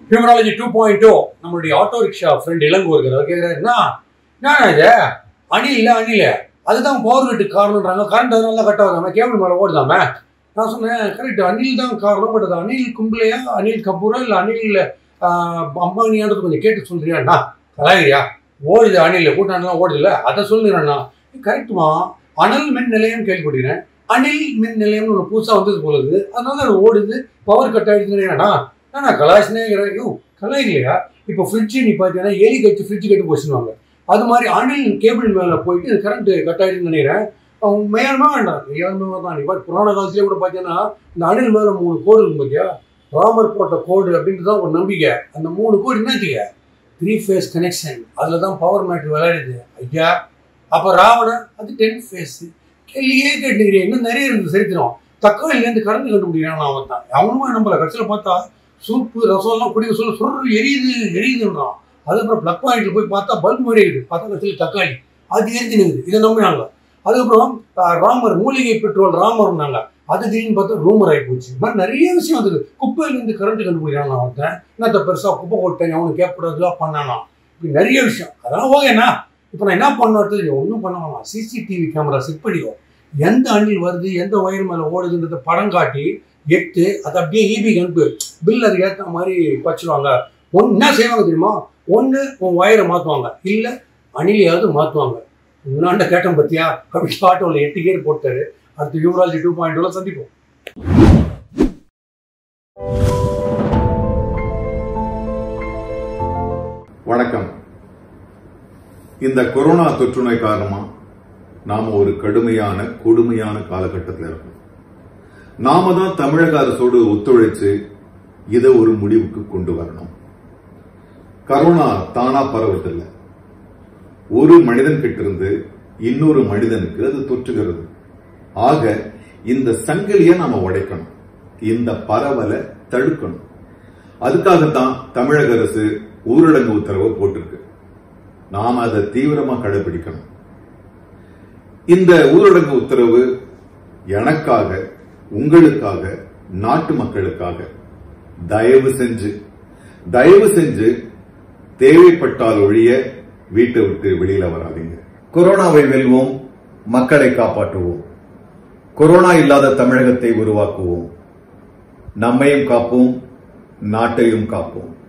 Humorology 2.0 நம்மளுடைய auto rickshaw friend Ilango இருக்கிறார் கேட்குறாரு என்ன இது அணில் அதுதான் பவர் கட்டுக்கு காரணம்ன்றாங்க. கரண்ட் அதனால கட் ஆகுதாம கேபிள் மேலே ஓடுதாம. நான் சொன்னேன் கரெக்ட் அணில் தான் காரணம். பட் அது அணில் கும்பலையா அணில் கபூரா இல்லை அணில் அம்பானியான்றது கொஞ்சம் கேட்டு சொல்றியாண்ணா கலாயிரியா ஓடுது அணில் கூட்டாண்டெல்லாம் ஓடுது இல்லை அதை சொல்லுறேண்ணா கரெக்டுமா. அனல் மின் நிலையம் கேள்விப்படுகிறேன். அணில் மின் நிலையம்னு ஒன்று புதுசாக வந்தது போலுது. அதனால அது ஓடுது பவர் கட் ஆகிடுதுன்னா நான் கலாய்ச்சினே கலாய் இல்லையா. இப்போ ஃப்ரிட்ஜு நீ பார்த்தீங்கன்னா எலி கட்டு ஃப்ரிட்ஜு கட்டு போச்சுருவாங்க. அது மாதிரி அணில் கேபிள் மேலே போயிட்டு கரண்ட்டு கட் ஆகிடுதுன்னு நினைக்கிறேன். அவங்க மேயமா வேண்டாம் மெய்யாலுமே தான். நீ பார்த்து புராண காலத்திலே கூட பார்த்தீங்கன்னா இந்த அணில் மேலே 3 கோடு இருக்கும் பார்த்தியா. ராமர் போட்ட கோடு அப்படின்ட்டு தான் ஒரு நம்பிக்கை. அந்த 3 கோடு என்னத்துக்கு 3 phase கனெக்ஷன். அதில் தான் பவர் மேட்ரு விளையாடுது ஐயா. அப்போ ராவணன் அது 10 phase. கேள்வியே கேட்டுக்கிறேன். இன்னும் நிறைய இருக்குது சரித்திரம். தக்காளிலேருந்து கரண்ட் கண்டுபிடிக்கிறான் அவன் தான். அவனுமா நம்மள கட்சியில் பார்த்தா சூப்பு ரசம்லாம் குடிக்க சொல்ல எரியுதுன்றான். அதுக்கப்புறம் ப்ளக் பாயிண்ட்ல போய் பார்த்தா பல்ப் மாதிரி இருக்குது. பார்த்தா கட்சியில் தக்காளி அது எரிஞ்சுனுக்குது. இதை நம்பினாங்க. அதுக்கப்புறம் ராமர் மூலிகை பெட்ரோல் ராமர்னாங்க. அது திடீர்னு பார்த்தா ரூமர் ஆகி போச்சு. இந்த மாதிரி நிறைய விஷயம் வந்துது. குப்பையிலேருந்து கரண்ட் கண்டுபிடிக்கிறான் அவன். என்னத்த பெருசாக குப்பை போட்டேன் அவனுக்கு கேட்கக்கூடாதுலாம் பண்ணானா. இப்படி நிறைய விஷயம். அதெல்லாம் ஓகேண்ணா. இப்போ நான் என்ன பண்ணுறது ஒன்றும் பண்ண வேணாம். சிசிடிவி கேமரா செட் பண்ணிக்கோ. எந்த அணில் வருது எந்த ஒயர் மேலே ஓடுதுன்றத படம் காட்டி எடுத்து அதை அப்படியே ஈபிக்கு அனுப்பு. பில் அதுக்கு ஏற்ற மாதிரி வச்சுருவாங்க. என்ன செய்வாங்க தெரியுமா. ஒன்று உன் ஒயரை மாற்றுவாங்க இல்லை அணிலையாவது மாற்றுவாங்க. முன்னாண்ட கேட்டம் பற்றியா அப்படி ஆட்டோவில் 8 கேர் போட்டாரு. அடுத்து ஹியூமராலஜி 2.0 சந்திப்போம். வணக்கம். இந்த கொரோனா தொற்று நோய் காரணமா நாம ஒரு கொடுமையான காலகட்டத்தில் இருக்கோம். நாம தான் தமிழக அரசோடு ஒத்துழைச்சு இதை ஒரு முடிவுக்கு கொண்டு வரணும். கரோனா தானா பரவதில்லை. ஒரு மனிதன் கிட்ட இருந்து இன்னொரு மனிதனுக்கு அது தொற்றுகிறது. ஆக இந்த சங்கிலியை நாம உடைக்கணும். இந்த பரவலை தடுக்கணும். அதுக்காகத்தான் தமிழக அரசு ஊரடங்கு உத்தரவை போட்டிருக்கு. நாம அதை தீவிரமா கடைபிடிக்கணும். இந்த ஊரடங்கு உத்தரவு எனக்காக உங்களுக்காக நாட்டு மக்களுக்காக. தயவு செஞ்சு தேவைப்பட்டால் ஒழிய வீட்டை விட்டு வெளியில வராதீங்க. கொரோனாவை வெல்வோம், மக்களை காப்பாற்றுவோம். கொரோனா இல்லாத தமிழகத்தை உருவாக்குவோம். நம்மையும் காப்போம், நாட்டையும் காப்போம்.